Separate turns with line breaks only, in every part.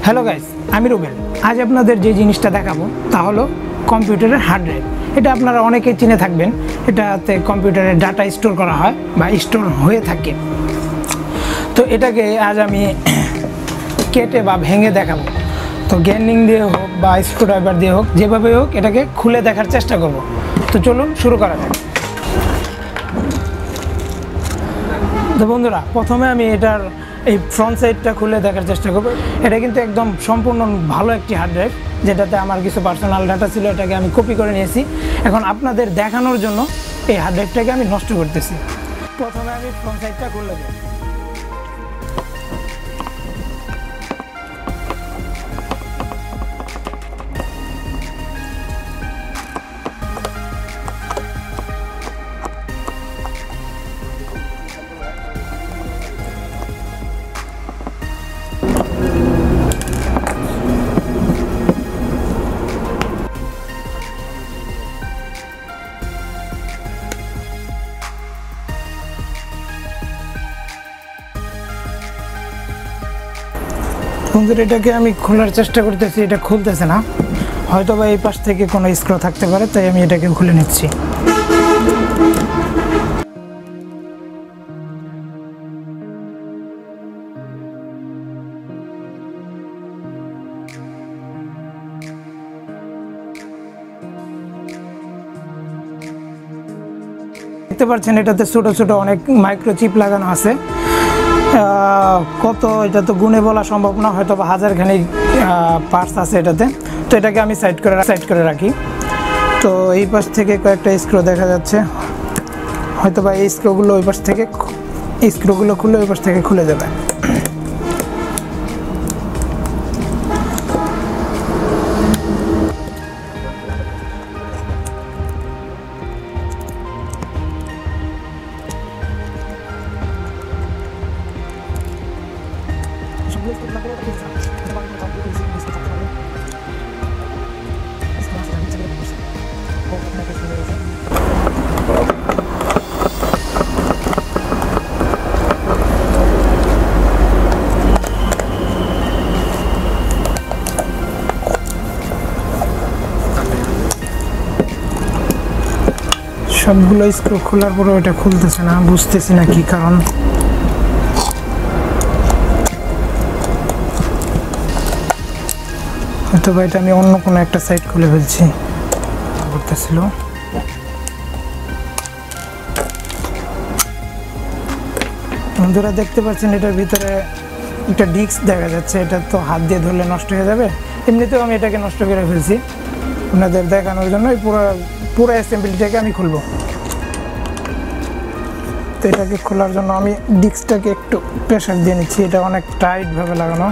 Hello guys, আমি রুবেল। আজ আপনাদের যে জিনিসটা দেখাবো তা হলো কম্পিউটারের হার্ড ড্রাইভ। এটা আপনারা অনেকেই চিনে থাকবেন। এটাতে কম্পিউটারের ডাটা স্টোর করা হয় বা স্টোর হয়ে থাকে। তো এটাকে আজ আমি কেটে বা ভেঙে দেখাবো। তো গ্রাইন্ডিং দিয়ে হোক বা স্ক্রুড্রাইভার দিয়ে হোক, যেভাবে হোক এটাকে খুলে দেখার চেষ্টা করব। তো চলুন শুরু করা যাক। তো বন্ধুরা, প্রথমে আমি এটার এই ফ্রন্ট সাইডটা খুলে দেখার চেষ্টা করব। এটা কিন্তু একদম সম্পূর্ণ ভালো একটি হার্ড ড্রাইভ, যেটাতে আমার কিছু পার্সোনাল ডাটা ছিল, এটাকে আমি কপি করে নিয়েছি। এখন আপনাদের দেখানোর জন্য এই হার্ড ড্রাইভটাকে আমি নষ্ট করতেছি। প্রথমে আমি ফ্রন্ট সাইডটা খুলে দেব। বন্ধুরা, এটাকে আমি খোলার চেষ্টা করতেছি, এটা খুলতেছে না। হয়তো বা এই পাশ থেকে কোনো স্ক্রু থাকতে পারে, তাই আমি এটাকে খুলে নিচ্ছি। দেখতে পাচ্ছেন এটাতে ছোট ছোট অনেক মাইক্রোচিপ লাগানো আছে। কত এটা তো গুণে বলা সম্ভব না, হয়তো বা হাজারখানি পার্টস আছে এটাতে। তো এটাকে আমি সাইড করে রাখি। তো এই পাশ থেকে কয়েকটা স্ক্রু দেখা যাচ্ছে, হয়তো বা এই স্ক্রুগুলো ওই পাশ থেকে খুলে ওই পাশ থেকে খুলে যাবে। সবগুলো স্ক্রু খোলার পরেও এটা খুলতেছে না, বুঝতেছি না কি কারণ। হয়তো বা এটা আমি অন্য কোনো একটা সাইড খুলে ফেলছি করতেছিল। বন্ধুরা, দেখতে পাচ্ছেন এটার ভিতরে একটা ডিস্ক দেখা যাচ্ছে। এটা তো হাত দিয়ে ধরলে নষ্ট হয়ে যাবে, এমনিতেও আমি এটাকে নষ্ট করে ফেলছি। আপনাদের দেখানোর জন্য এই পুরো অ্যাসেম্বলিটাকে আমি খুলবো। তো এটাকে খোলার জন্য আমি ডিস্কটাকে একটু প্রেসার দিয়ে নিচ্ছি। এটা অনেক টাইটভাবে লাগানো।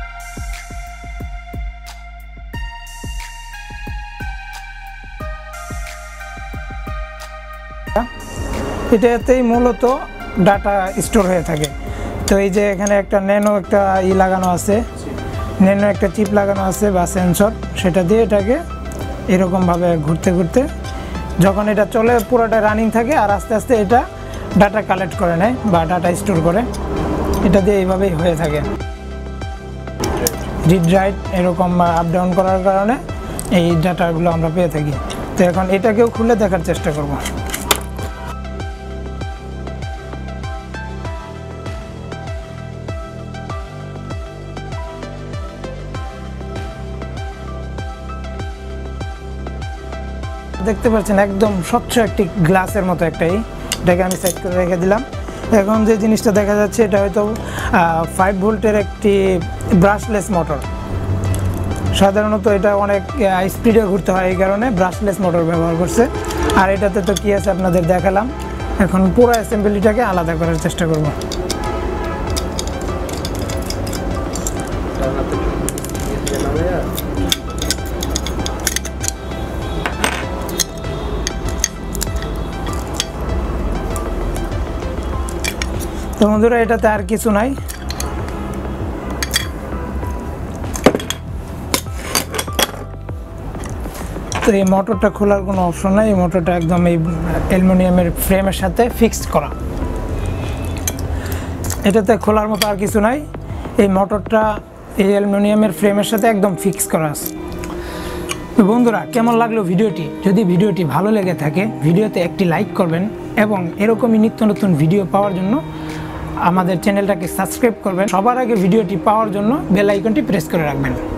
এটাতেই মূলত ডাটা স্টোর হয়ে থাকে। তো এই যে এখানে একটা ন্যানো একটা লাগানো আছে, ন্যানো একটা চিপ লাগানো আছে বা সেন্সর, সেটা দিয়ে এটাকে এরকমভাবে ঘুরতে ঘুরতে যখন এটা চলে পুরোটা রানিং থাকে, আর আস্তে আস্তে এটা ডাটা কালেক্ট করে নেয় বা ডাটা স্টোর করে। এটা দিয়ে এইভাবেই হয়ে থাকে। রিড রাইট এরকম আপ ডাউন করার কারণে এই ডাটাগুলো আমরা পেয়ে থাকি। তো এখন এটাকেও খুলে দেখার চেষ্টা করব। দেখতে পাচ্ছেন একদম স্বচ্ছ একটি গ্লাসের মতো একটাই। এটাকে আমি সেট করে রেখে দিলাম। এখন যে জিনিসটা দেখা যাচ্ছে, এটা হয়তো 5 ভোল্টের একটি ব্রাশলেস মোটর। সাধারণত এটা অনেক স্পিডে ঘুরতে হয়, এই কারণে ব্রাশলেস মোটর ব্যবহার করছে। আর এটাতে তো কী আছে আপনাদের দেখালাম। এখন পুরো অ্যাসেম্বলিটাকে আলাদা করার চেষ্টা করব। তো বন্ধুরা, এটাতে আর কিছু নাই। তো এই মোটরটা খোলার কোনো অপশন নাই। এই মোটরটা একদম এই অ্যালুমিনিয়ামের ফ্রেমের সাথে ফিক্সড করা। এটাতে খোলার মতো আর কিছু নাই। এই মোটরটা এই অ্যালুমিনিয়ামের ফ্রেমের সাথে একদম ফিক্স করা আছে। তো বন্ধুরা, কেমন লাগলো ভিডিওটি? যদি ভিডিওটি ভালো লেগে থাকে ভিডিওতে একটি লাইক করবেন এবং এরকমই নিত্য নতুন ভিডিও পাওয়ার জন্য আমাদের চ্যানেলটাকে সাবস্ক্রাইব করবেন। সবার আগে ভিডিওটি পাওয়ার জন্য বেল আইকনটি প্রেস করে রাখবেন।